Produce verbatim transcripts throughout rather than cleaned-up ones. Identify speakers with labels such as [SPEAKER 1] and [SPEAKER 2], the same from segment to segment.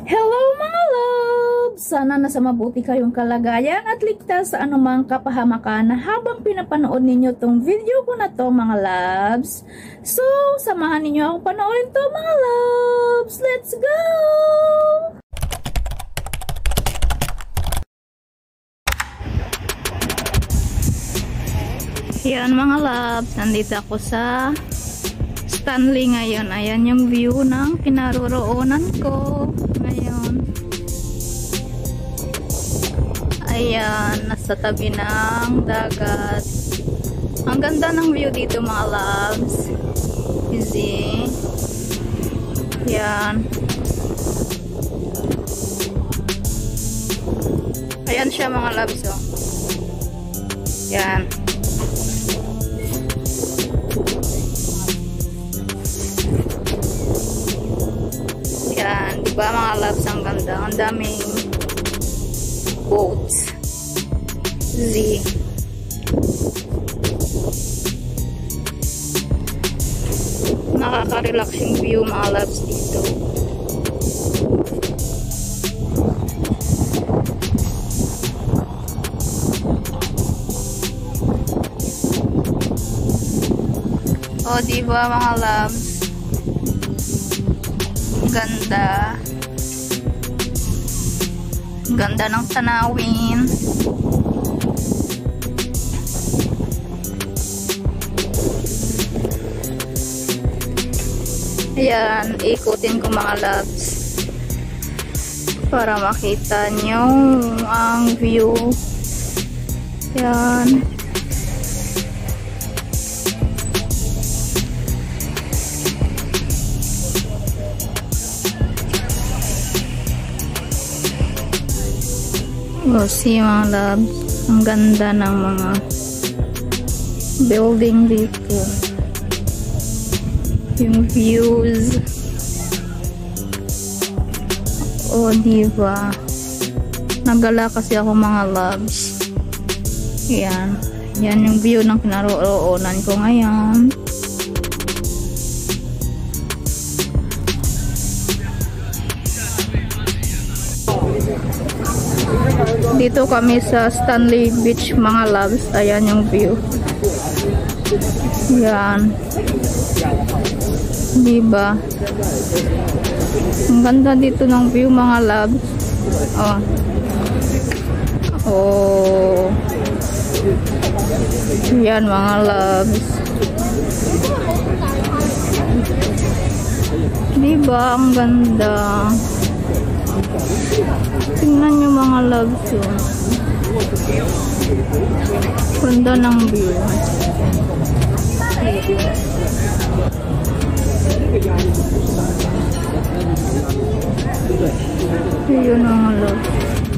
[SPEAKER 1] Hello mga loves! Sana nasa mabuti kayong kalagayan at ligtas sa anumang kapahamakan habang pinapanood ninyo tong video ko na to mga loves. So, samahan ninyo akong panoorin to mga loves. Let's go! Yan mga loves, nandito ako sa Stanley ngayon. Ayan yung view ng kinaroroonan ko ngayon. Ayan, nasa tabi ng dagat. Ang ganda ng view dito mga loves. Easy. Ayan. Ayan siya mga loves. Oh. Ayan. Yan, diba mga loves, ang ganda. Ang daming boats. Z. Nakaka-relaxing view mga loves dito. O, diba mga loves? Ganda. Ganda ng tanawin. Ayan, ikutin ko mga loves para makita nyo ang view. Ayan. Oh, see mga loves, ang ganda ng mga building dito. Yung views. Oh, diba? Nagala kasi ako mga loves. Yan. Yan yung view ng kinaroroonan ko ngayon. Dito kami sa Stanley Beach mga loves. Ayan yung view. Yan. Diba? Ang ganda dito ng view mga loves. Oh. Oh. Yan mga loves. Diba? Ang ganda. Tingnan nyo mga loves yun. Ganda ng view. Yun mga loves.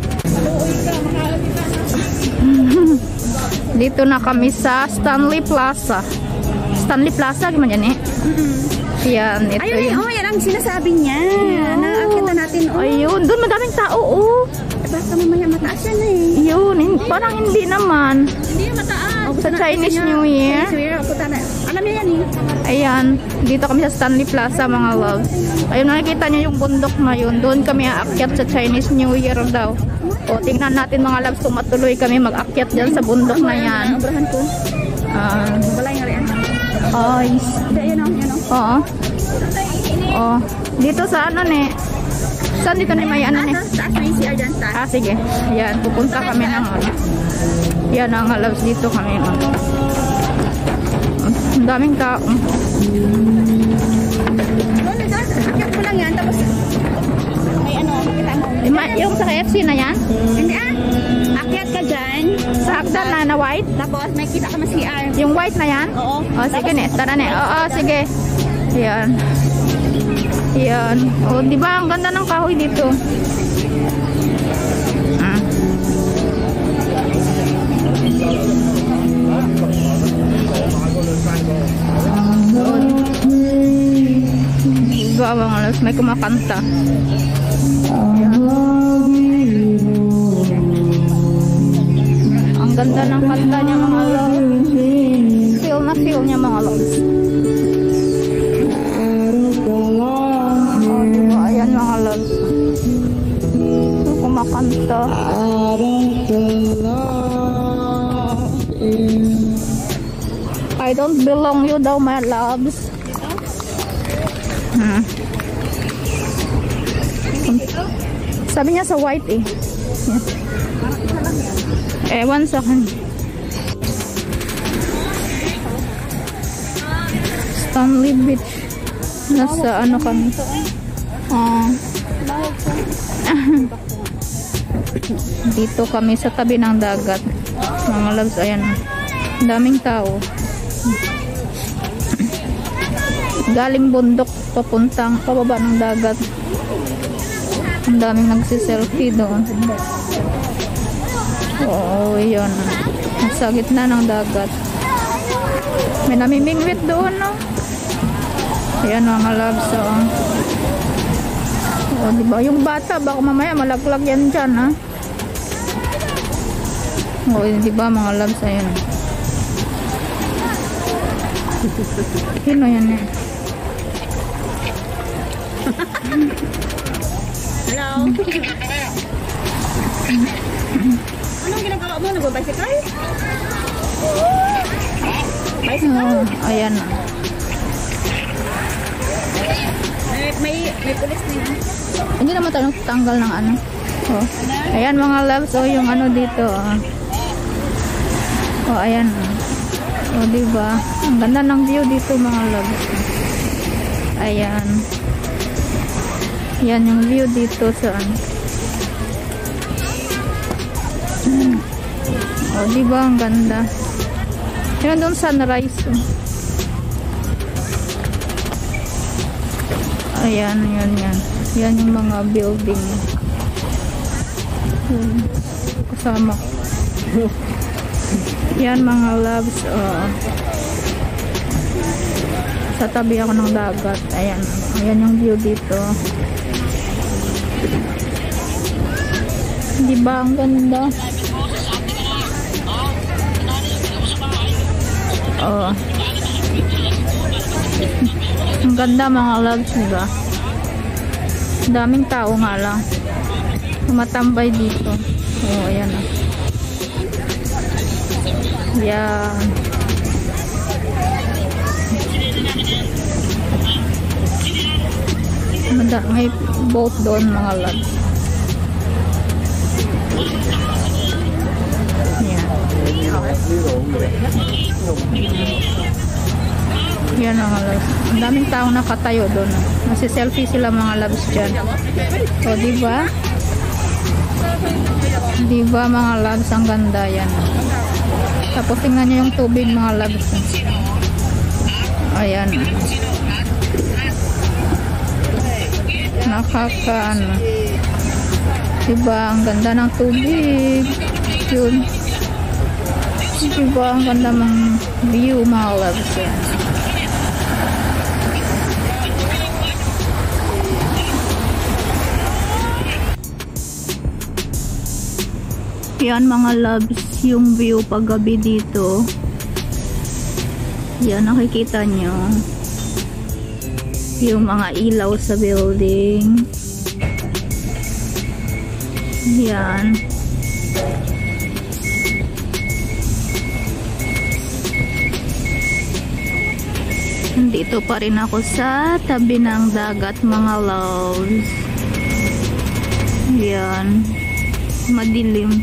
[SPEAKER 1] Dito na kami sa Stanley Plaza. Stanley Plaza, gimana yan eh? Yan, ito
[SPEAKER 2] ayun,
[SPEAKER 1] yun.
[SPEAKER 2] Oh, yan ang sinasabi niya. Oh. Nakakita natin, oh.
[SPEAKER 1] Ayun, doon madaming tao, oh.
[SPEAKER 2] Basta mamaya mataas yan eh.
[SPEAKER 1] Yun, parang hindi naman.
[SPEAKER 2] Hindi mataas. Oh,
[SPEAKER 1] sa Chinese New Year.
[SPEAKER 2] Alam niya yan eh.
[SPEAKER 1] Ayan, dito kami sa Stanley Plaza mga loves. Ayun, nakikita niyo yung bundok na yun. Doon kami aakyat sa Chinese New Year daw. O, tingnan natin mga loves, tumatuloy kami mag-akyat dyan sa bundok na yan.
[SPEAKER 2] Obrahan ko.
[SPEAKER 1] Ah.
[SPEAKER 2] Balay nga rin.
[SPEAKER 1] Ay.
[SPEAKER 2] Yan o, yan o.
[SPEAKER 1] Oo. Oh, dito sa ano ne? Saan dito ni may ano ne?
[SPEAKER 2] Taas na yung C R dyan, taas.
[SPEAKER 1] Ah, sige. Yan, pupunta kami ng ano. Yan ang loves, dito kami. Oh. Ang daming tao.
[SPEAKER 2] Akyat ko lang yan, tapos may ano, kita mo.
[SPEAKER 1] Yung sa K F C na yan?
[SPEAKER 2] Hindi ah. Akyat ka dyan.
[SPEAKER 1] Sa hagdan na na white?
[SPEAKER 2] Tapos may kita ka ma C R.
[SPEAKER 1] Yung white na yan?
[SPEAKER 2] Oo.
[SPEAKER 1] Oh, sige ne. Tara ne. Oo, sige. Yan. Yan. Oh, di ba ang ganda ng kahoy dito? Ah. Diba mga loves, may kumakanta. Yan. Ang ganda ng kanta niya mga loves. Feel na feel niya mga loves. Oh, diba? Ayan mga loves. dito. I don't belong you daw, my loves. Hmm. Sabi niya sa white eh. Yeah. Ewan sa akin. Stanley Beach. Nasa ano kami. Ah. Dito kami sa tabi ng dagat. Mga loves, ayan. Daming tao. Galing bundok papuntang pababa ng dagat. Ang daming nagsiselfie doon. Oo, yun. Nasa gitna ng dagat. May namimingwit doon, no? Ayan mga loves, so. O, diba? Yung bata, baka mamaya malaglag yan dyan, ha? O, diba mga loves, ayan. Sino yan, eh?
[SPEAKER 2] Hello. Anong ginagawa mo? Nag-bicycle? Bicycle?
[SPEAKER 1] Oh, ayan na.
[SPEAKER 2] May, may, may pulis na yan.
[SPEAKER 1] Hindi naman tayo tanggal ng ano. Oh. Ayan mga loves, oh, yung ano dito. Oh, oh ayan. Oh, diba? Ang ganda ng view dito mga loves. Ayan. Yan yung view dito sa ano. Hmm. Oh, diba? Ang ganda. Yan doon sunrise. Oh. Ayan, yan, yan. Yan yung mga building. Hmm. Kasama. Yan mga loves. Oh. Sa tabi ako ng dagat. Ayan. Ayan yung view dito. Diba ang ganda? Oh. Ang ganda mga loves, diba? Daming tao nga lang. Tumatambay dito. Oh, ayan ah. Yan. May boat doon mga loves. Yan. Yan mga loves. Ang daming taong nakatayo doon. Nasi-selfie sila mga loves dyan. O, diba? Diba mga loves? Ang ganda yan. Tapos tingnan nyo yung tubig mga loves. Ayan. Nakakaano. Diba? Ang ganda ng tubig. Yun. Diba? Ang ganda ng view mga loves. Yan. Yan mga loves, yung view paggabi dito. Yan, nakikita nyo yung mga ilaw sa building. Yan. Dito pa rin ako sa tabi ng dagat mga loves. Yan. Madilim.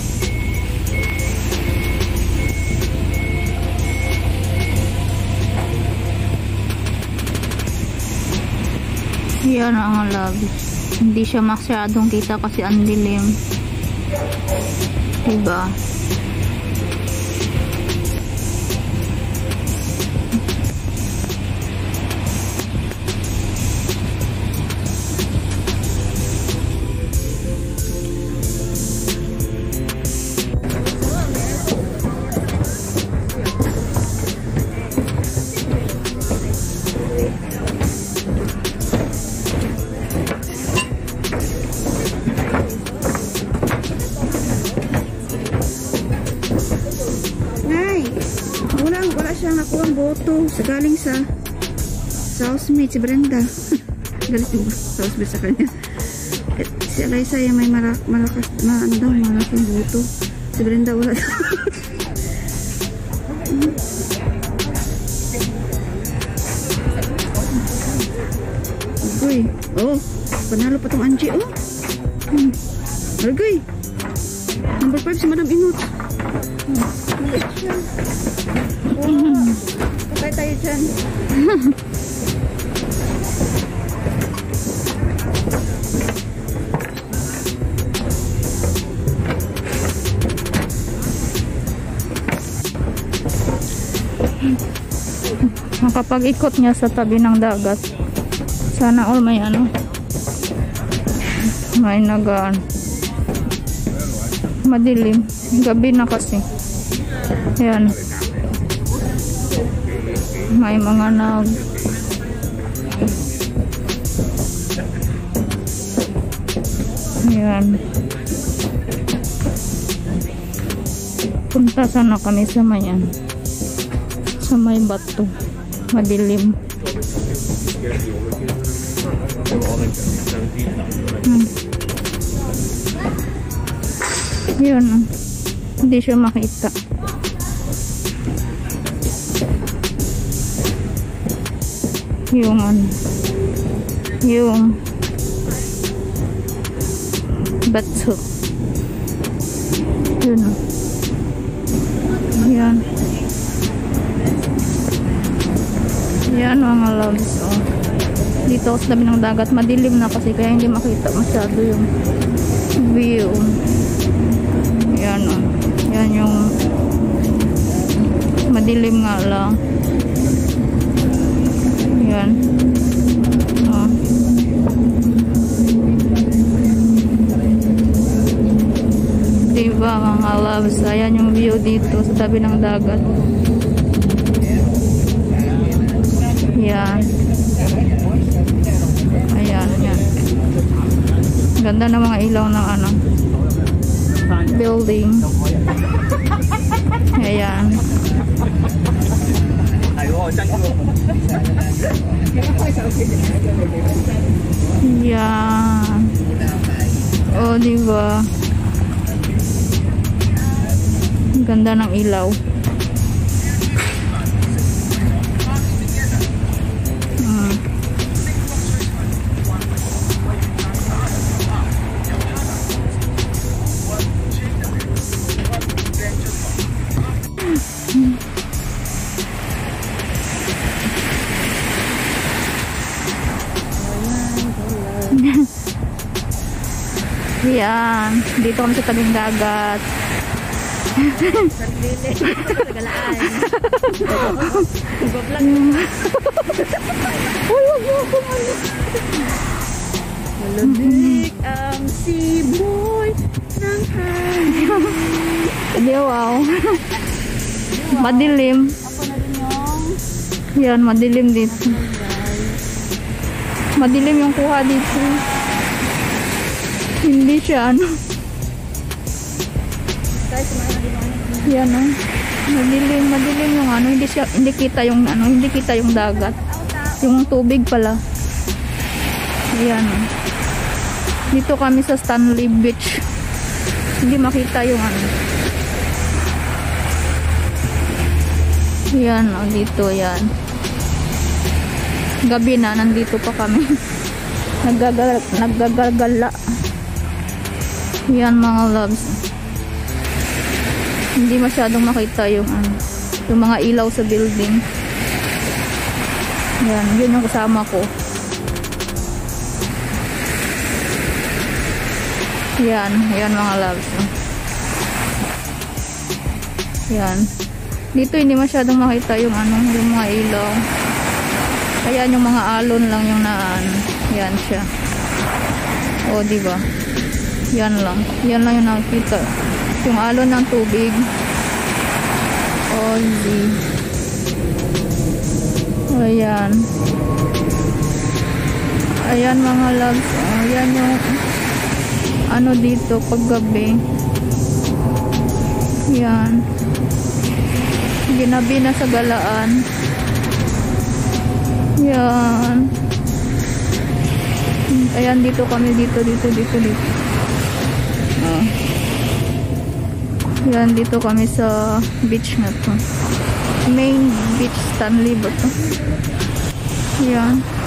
[SPEAKER 1] Yan ang loves. Hindi siya masyadong kita kasi ang dilim. Diba?
[SPEAKER 2] Boto sa galing sa sa housemate si Brenda. Galit yung sa housemate sa kanya. Si Eliza yung may mara, malakas na ano daw, malaking buto. Si Brenda wala. Uy, oh, panalo pa tong Angie, oh. Hmm. Argay. Number five si Madam Inut. Maliit siya. Oh, patay tayo dyan.
[SPEAKER 1] Makapag-ikot niya sa tabi ng dagat. Sana all may ano, may nagaan. Madilim, gabi na kasi. Yan, may mga nag yan. Punta sana kami sa mayan, sa may bato. Madilim. Hmm. Yun, hindi siya makita. Yung ano, yung bato. Yun. Yan. Yan mga loves, oh. Dito sa tabi ng dagat, madilim na kasi kaya hindi makita masyado yung view. Yan, oh. Yan yung madilim nga lang. Yan, oh. Diba mga loves, ayan yung view dito sa tabi ng dagat. Yan. Ayan, yan. Ganda ng mga ilaw ng ano, building. Ayan. Yan. Oh, diba? Ganda ng ilaw. Yan, dito kami sa tabing dagat.
[SPEAKER 2] Sarlili. Tagalaan. Iba-vlog.
[SPEAKER 1] Uy, wag mo ako malis.
[SPEAKER 2] Malamig ang siboy ng hangin.
[SPEAKER 1] Hindi, wow. Madilim.
[SPEAKER 2] Ako na rin yung
[SPEAKER 1] Yan, madilim dito. Madilim yung kuha dito. Hindi siya ano. Yan, oh. Madilim, madilim yung ano, hindi siya, hindi kita yung ano, hindi kita yung dagat. Yung tubig pala. Ayan, oh. Dito kami sa Stanley Beach. Hindi makita yung ano. Yan, oh, dito yan. Gabi na, nandito pa kami. Naggagal, naggagala. Yan mga loves. Hindi masyadong makita yung ano, yung mga ilaw sa building. Yan, yun yung kasama ko. Yan, yan mga loves. Yan. Dito hindi masyadong makita yung ano, yung mga ilaw. Kaya yung mga alon lang yung naan. Yan siya. O, diba? Yan lang. Yan lang yung nakikita. Yung alon ng tubig. Only. Ayan. Ayan mga loves. Ayan yung ano dito paggabi. Yan. Ginabi na sa galaan. Yan. Ayan, dito kami, dito, dito, dito, dito. Oh. Yan, dito kami sa beach na to. Main beach Stanley ba to? Yan.